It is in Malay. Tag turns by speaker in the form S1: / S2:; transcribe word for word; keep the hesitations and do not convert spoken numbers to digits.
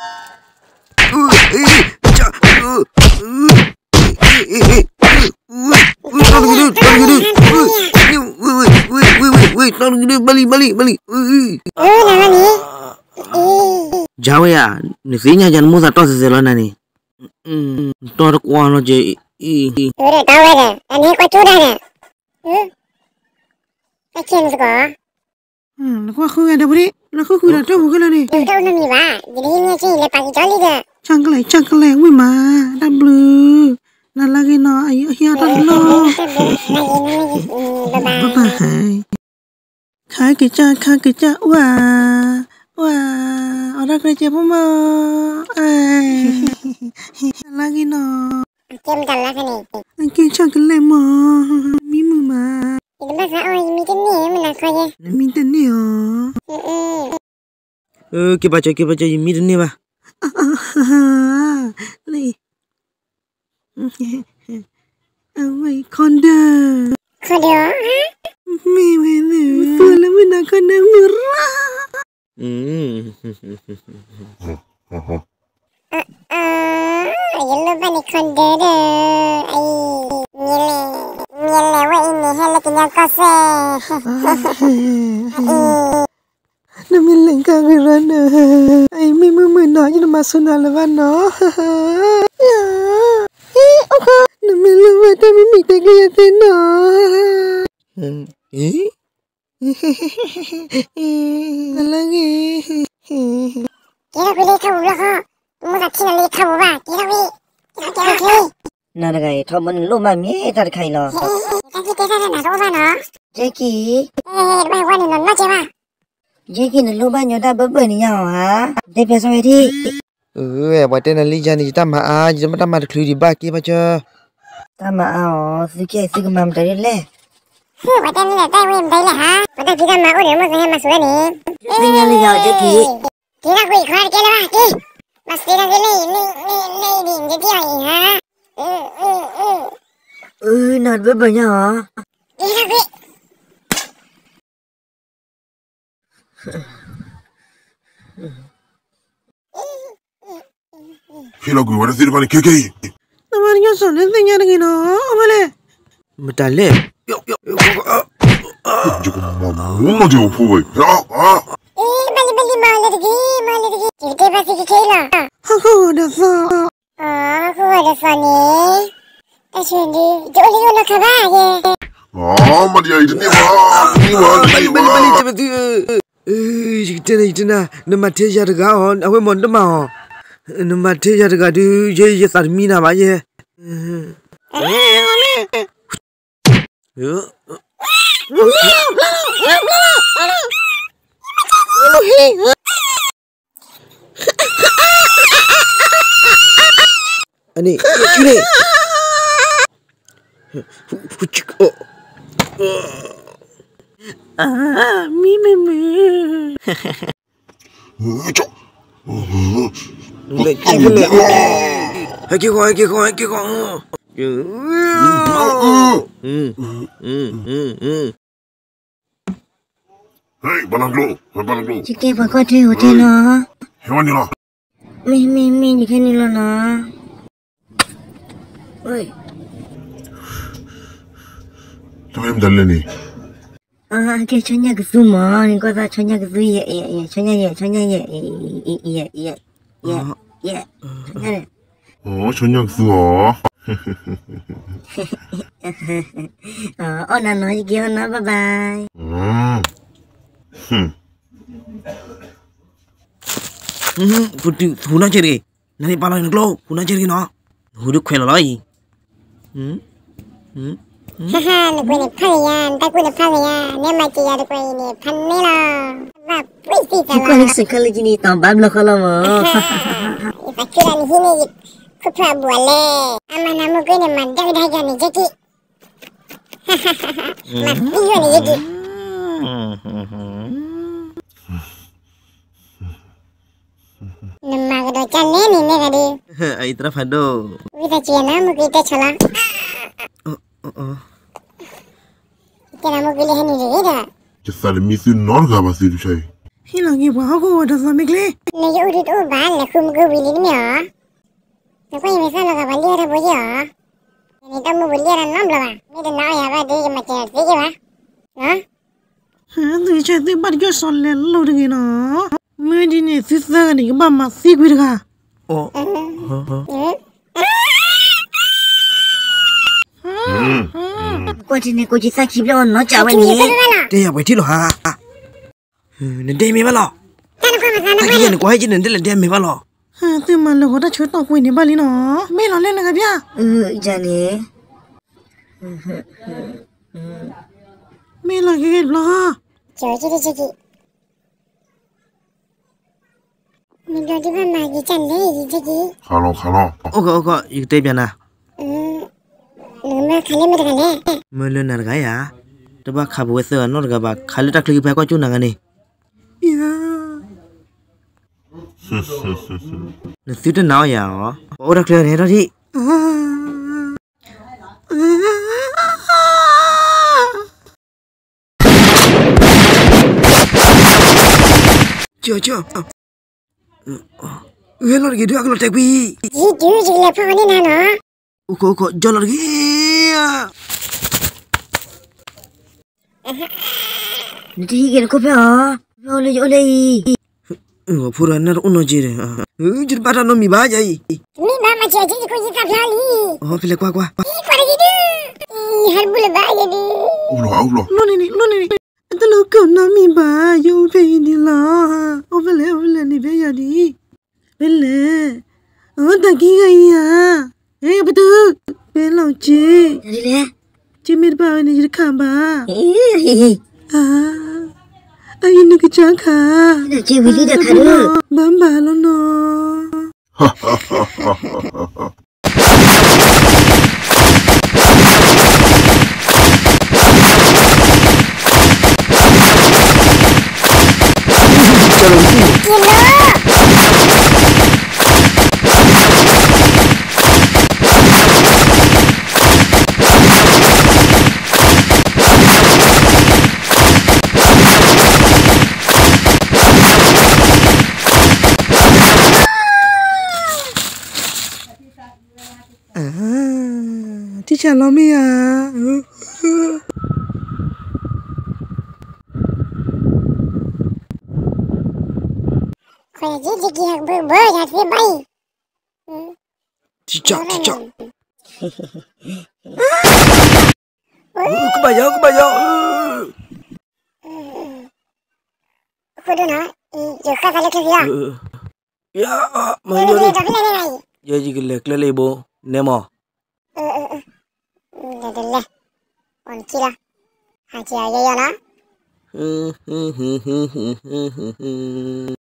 S1: Balik, balik, balik. Jauh ya, nasinya jangan musa tos seselana ni. Tor kuano je.
S2: Udah tahu ada, ini kau curah ada. Kacang suka.
S3: Hmm, aku aku ada beri, aku aku dah tahu bukan ni.
S2: Tahu nama ni bah, jadi ini sih lepas kita lihat dah.
S3: Cangkle, cangkle, wih mah, dah blue. Nah lagi no, ayo hiar lo. Bye bye. Khai kerja, khai kerja, wah, wah, orang kerja pun mau. Eh, lagi no.
S2: Macam jalan kan ni.
S3: Kerja cangkle mah, mimu mah.
S2: Itu bahasa orang minta ni, mana kau je?
S3: Minta ni oh.
S1: Eh, kita baca, kita baca ini ni bah.
S3: Leh. Awai konda.
S2: Konda?
S3: Mewah tu. Soalnya mana konda murah.
S1: Hmm.
S2: Ah, ah, ayo lupa ni konda dah. Ay, nyele, nyele wah ini hele tinggal kose.
S3: Namilang kagirana. Ay, mimi mana je nama sunal wana. Ya. Eh, oka. Namilang mata mimi tegaya tena.
S1: Eh?
S3: Lagi.
S2: Kira boleh kau belakang. Muka kena lagi kau bah. Kira boleh. Kira kira kira.
S4: Nada kay, kau mana lu mami tar kay lo.
S2: Kaki kira dah nak apa no?
S4: Jackie,
S2: Eh, baik wani no macam apa?
S4: Jackie na lu banyo dah bebe ni yau ha. Dia biasa wedi.
S1: Eh, buat ni nali jangan kita mah, jangan kita mah keludi baki baca.
S4: Tama ao, sikit sikit mam dari le.
S2: Huh, macam ni dah tahu yang dah lah ha. Pada kita mau dia mau saya masuk ni.
S4: Tinggal ni yau Jackie.
S2: Kira kui kau kira lah ki. Mas kira kira ni ni ni ni ni jadi ai ha. Eh eh eh.
S4: Eh, nak bebe yau.
S2: Kira kui.
S5: Hila gue ada sini paling kekei.
S3: Namanya soalnya tinggal lagi no. Boleh.
S1: Betul le. Yo yo yo.
S5: Jangan mamu aja ufu boy. Ya ah.
S2: Eh, balik balik malah lagi, malah lagi. Kita pasti kira.
S3: Aku ada sa.
S2: Oh, aku ada sa ni. Ashendi, jauh lagi nak khabar ye.
S5: Ah, mati aja ni mah. Ni mah, ni
S1: Balik balik balik cepet tu. Eh, kita ni kita nak nama teja dekat on, aku mau nama. Nama teja dekat tu, je je termina baje. Yo. Ani, ini.
S3: Ah, mi mi mi.
S5: Cok.
S1: Lek lek. Haki kau, haki kau, haki kau. Hmm, hmm, hmm, hmm.
S5: Hei, balang lu, balang lu.
S4: Jackie apa kau tu hotel no?
S5: Hewan ni lah.
S4: Mi mi mi jika ni lo no. Oi.
S5: Siapa yang berjalan ni?
S4: Ah, dia conya ke semua. Ni kau tak conya ke semua. Ya, ya, ya. Conya ya, conya ya. Ya, ya, ya. Ya, conya ni.
S5: Oh, conyak suah.
S4: Oh, oh, nano, jiki, oh, no, bye bye.
S5: Hmm. Hmm.
S1: Hmm, putih, puna ceri. Nanti pala ni klo, puna ceri no. Huduk kena lagi. Hmm, hmm.
S2: Haha, nak kau ni palian, tak kau ni palian. Ni macam ada kau ni panni lah. Bap, puisi
S4: Kau
S2: salah.
S4: ni sekali jenis tambah lo kalau mau.
S2: Ifakiran ini kupra boleh. Aman nama kau ni mandang dah jadi jadi. Hahaha, mati kau ni jadi. Nama kau dah ni ni ni kadi.
S1: Ai teraf hado.
S2: Kita cina nama kita cala.
S1: Oh, oh, oh.
S2: Kita nama kau lihat ni jadi dah.
S5: Kesal misi non kah pasti tu cai.
S3: lagi bawa aku ada sama kle.
S2: Lagi udah tuh bal, aku mau gue beli ni ya. Tapi ini misalnya kalau beli ada boleh ya. Ini kamu beli ada enam lah. Ini dah nak ya, apa dia macam apa sih bah? Hah?
S3: Hah, tu jadi pergi solat lalu lagi na. Mungkin ini sisa ni kita masih kira.
S1: Oh.
S4: Kau cini kau cisa kibla orang nak cawan ni.
S1: Dia apa itu ha? Nanti me balo. Lagi yang kau haji nanti nanti me balo.
S3: Hah, tu malu kau dah cerita aku ini balik na. Melo le nak biar.
S4: Eh, jani.
S3: Melo ke belah.
S2: Cuci cuci cuci. Milo di mana lagi candai cuci.
S5: Kalau kalau.
S1: Oke oke, itu biar na.
S2: Hmm. Nama kalian mana kalian?
S1: Melu narga ya. Coba kabu itu narga ba. Kali tak lagi pakai kau cuna ni.
S3: Ya.
S1: Nanti tu nau ya. Orang clear ni tadi. Cio cio. Hello lagi dua kalau tak bi.
S2: Itu juga apa ni nana?
S1: Uko uko jalan lagi.
S4: Nanti hikin kau pernah. Oleh oleh.
S1: Oh, pura nar uno jire. Jadi pada nomi baca i.
S2: Ni mama cuci cuci kau kita piali.
S1: Oh, pilih kuah kuah.
S2: Ih, kau lagi tu. Ih, harbul baca tu.
S5: Allah Allah.
S3: Lo ni ni lo ni. Itu lo kau nami ba yo pe ni lah. Oh bela bela ni be ya di. Bela. Oh tak kira ya. Eh betul. Bela je.
S4: Jadi le.
S3: Cemir ba ni jadi kamba.
S4: Eh,
S3: Ah. Ayo nak cakap.
S4: nak cewek dia tak ada.
S3: Bamba lo no. Ah, teacher lo mi ya.
S2: Kau jadi jadi hak berber jadi baik.
S1: Cicak cicak. Kebayang kebayang.
S2: Kau tu nak? Jika kalau kerja.
S1: Ya,
S2: Ni
S1: mai
S2: ni
S1: jori.
S2: dah boleh ni.
S1: Ya jika lek lele bo nemo.
S2: Dah dah lah. On kira. Haji aja ya na.
S1: Hmm hmm hmm hmm hmm hmm.